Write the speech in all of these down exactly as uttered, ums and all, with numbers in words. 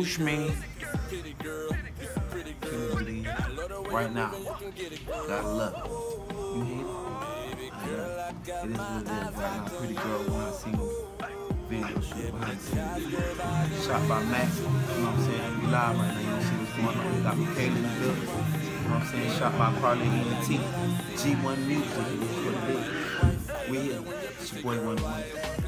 push me to leave right now. Gotta love it. You hate it? I love it. It is what it is right now. Pretty Gurl Wine single video shoot behind the scenes. Shot by Max, you know what I'm saying? We live right now, you know, see what's going on. We got Michaela in the building. You know what I'm saying? Shot by Carl Lovett, G one Music, that's what it is. We here. It's your boy one one.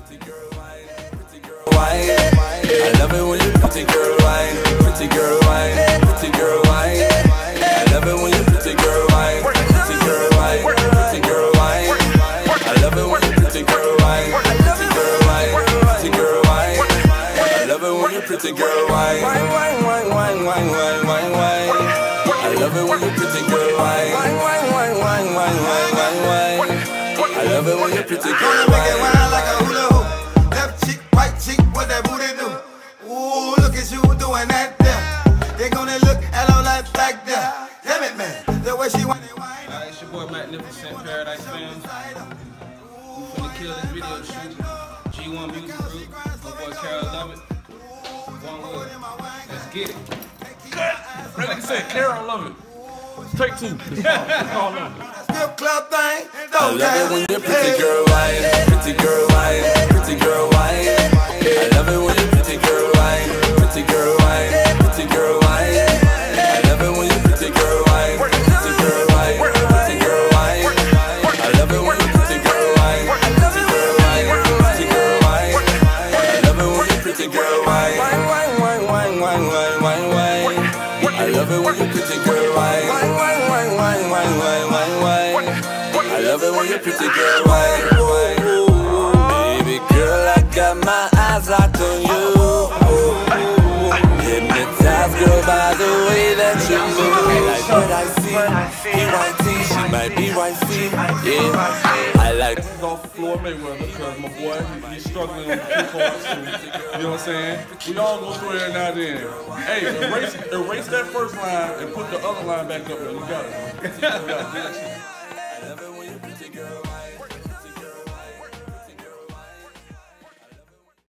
I love it when you pretty girl wine, pretty girl wine, pretty girl wine. I love it when you pretty girl wine, pretty girl wine, pretty girl wine. I love it when you pretty girl wine, pretty girl wine, pretty girl wine. I love it when you pretty girl wine, wine, wine, wine, wine, wine, wine, wine. I love it when you pretty girl wine, wine, wine, wine, wine, wine, wine, wine, wine. I love it when you pretty girl wine. Like a hula hoop, left cheek, right cheek, what that booty do? Ooh, look at you doing that there. They gonna look at all that back there. Damn it, man, the way she want it. Uh, it's your boy Magnificent Paradise Films. We finna kill this video shoot. G one Music Group. My boy Carl Lovett. One word. Let's get it. Cut! Like I said, Carl Lovett. Take two. Carl Lovett. Strip club thing. I love it when you're pretty girl wine, pretty girl wine, pretty girl wine. I love it when you're pretty girl wine, pretty girl wine, pretty girl wine. I love it when you're pretty girl wine, pretty girl wine, pretty girl wine. I love it when you're pretty girl wine, pretty girl wine, pretty girl wine. I love it when you're pretty girl wine, wine, wine, wine, wine, wine, wine, wine. I love it when you're pretty girl wine, wine, wine, wine, wine, wine, wine, wine. I love it when you're pretty girl wine, baby girl, I got my eyes locked on you. Hypnotized, girl, by the way that you move. Like what I see, he white tee, she might be white feet. Yeah, I like. Off Floyd Mayweather, because my boy, he, he's struggling with the two parts too. You know what I'm saying? We all go through it now and then. Hey, erase, erase that first line and put the other line back up there. You got it. You got it.